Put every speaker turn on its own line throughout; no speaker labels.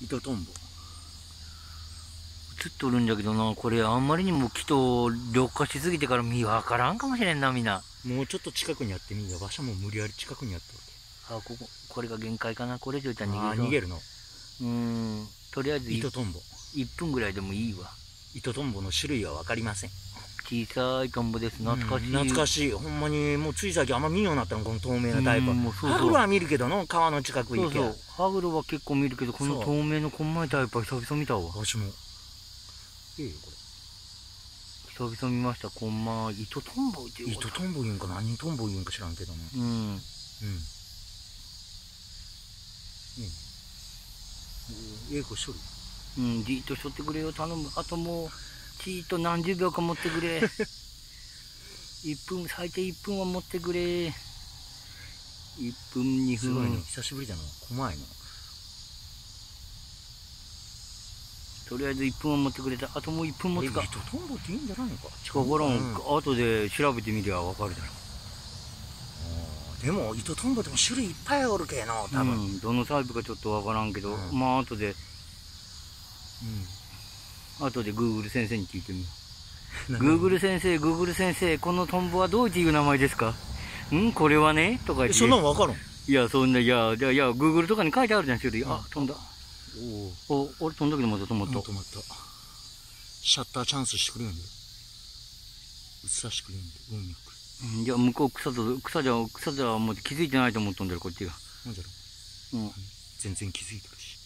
糸トンボ。
映っとるんだけどな、これあんまりにも木と緑化しすぎてから見分からんかもしれんな、みんな。
もうちょっと近くにやってみよう。場所も無理やり近くにやって
あ、これが限界かな。これ以上じゃ
逃げるの。
とりあえず
糸トンボ。
1分ぐらいでもいいわ。
糸トンボの種類は分かりません。
小さいトンボです。懐かしい。
懐かしい。ほんまに、もうつい最近あんま見んようになったの、この透明なタイプは。ハグルは見るけどの、川の近く行け。
そうそう。ハグルは結構見るけど、この透明のこんまいタイプは久々見たわ。
私も。いいよ、これ。
久々見ました。こんま、糸トンボっていう。
糸トンボ言うんか何トンボ言うんか知らんけどね。いいね。子しとる。
じーっとしとってくれよ、頼む。あともう、じーっと何十秒か持ってくれ。1分、最低1分は持ってくれ。1分、2分。
すごいね、久しぶりだな。怖いの。
とりあえず1分は持ってくれた。あともう1分持つか。
糸トンボっていいんじゃないのか。
わからん。後で調べてみりゃわかるだろ
う。でも、糸トンボでも種類いっぱいおるけな、多分。
どのタイプかちょっとわからんけど、まあ後で、後で Google 先生に聞いてみよう。Google 先生、このトンボはどういう名前ですか？これはねとか言って。
そんなんわかるん？
いや、そんな、Google とかに書いてあるじゃん、種類。あ、飛んだ。俺飛んだけどまた止まった。
止まった。シャッターチャンスしてくれるんだよ。映さしてくれるんだよ、運よく。
いや、向こう草じゃもう気づいてないと思っとんだよ、こっちが。
なんじゃろ。全然気づいてるし。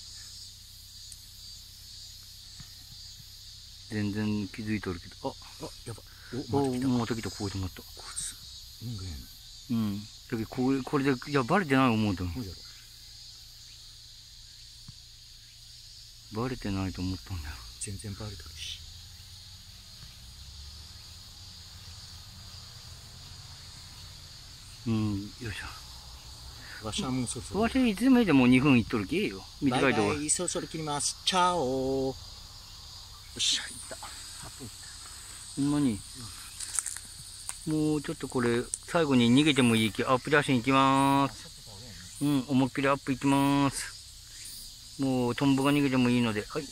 全然気づいとるけど。
やば。
また来た、こう止まった。
こいつ、運がえ
んの。だけど、これで、いや、バレてない思うと。バレてないと思ったんだよ。
全然バレてるし。
よいしょ。
わしはもうそろそろ。
わしいつ目でも2分いっとるけよ。短い動画。
そろそろ切ります。チャオ。よっしゃ、いった。
ほんまに。もうちょっとこれ、最後に逃げてもいいけ、アップ写真いきまーす。思いっきりアップいきまーす。もうトンボが逃げてもいいので、はい。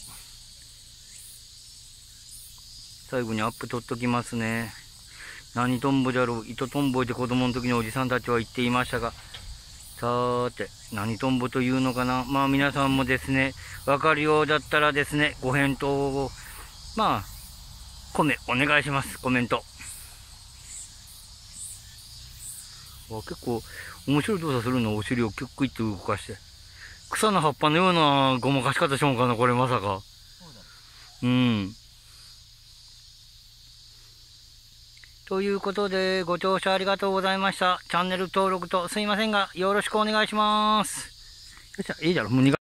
最後にアップ撮っときますね。何トンボじゃろう、糸トンボって子供の時のおじさんたちは言っていましたが、さーて、何トンボというのかな。まあ皆さんもですね、わかるようだったらですね、ご返答を、まあ、お願いします、コメント。結構面白い動作するの、お尻をキュックイッと動かして。草の葉っぱのようなごまかし方しようかな、これまさか。ということで、ご聴取ありがとうございました。チャンネル登録とすいませんが、よろしくお願いします。よっしゃ、いいじゃろ、もう